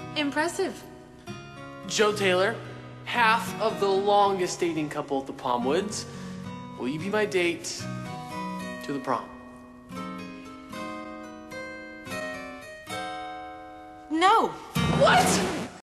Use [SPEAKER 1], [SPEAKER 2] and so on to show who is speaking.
[SPEAKER 1] Impressive.
[SPEAKER 2] Joe Taylor, half of the longest dating couple at the Palmwoods. Will you be my date to the prom?
[SPEAKER 1] No.
[SPEAKER 2] What?